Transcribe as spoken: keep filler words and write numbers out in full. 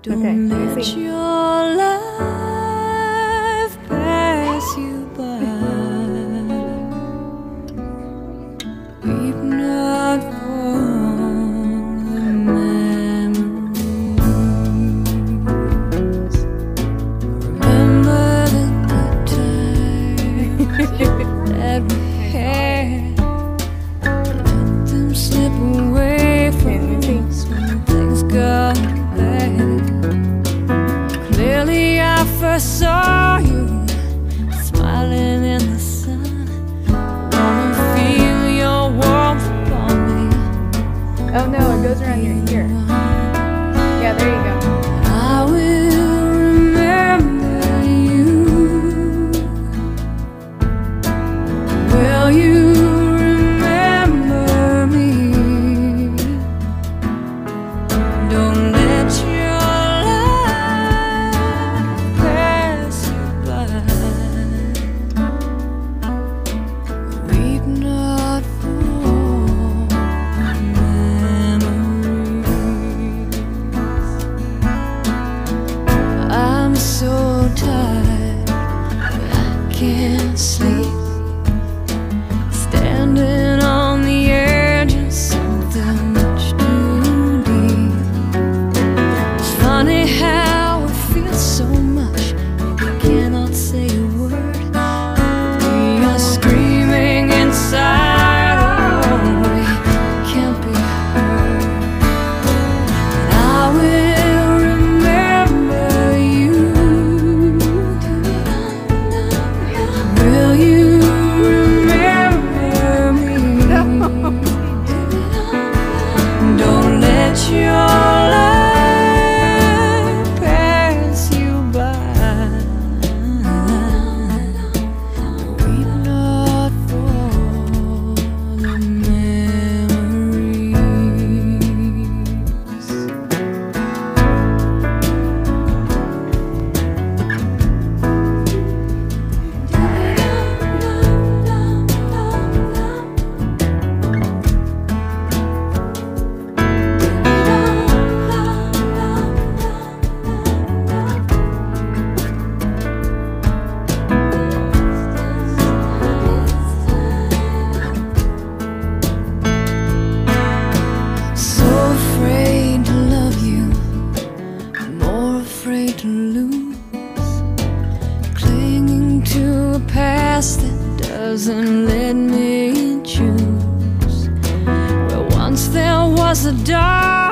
Don't let sing. your life pass you by. Weep not for the memories. Remember the good times that we had. Let them slip away from us when things got bad. Clearly I first saw you smiling in the sun. Wanna feel your warmth upon me. Oh no, it goes around your ear. Yeah, there you go. I will remember you. Will you remember me? Don't let your life pass you by. Weep not for memories. I'm so tired, I can't sleep. Standing on the edge of something much too deep. It's funny how it feels so much, you cannot say a word. We are screaming inside, oh, we can't be heard. And I will remember you. Will you remember me? Don't let your life pass you by. Weep not for the memories. So afraid to love you, more afraid to lose. Clinging to a past that doesn't let me choose. Where once there was a dark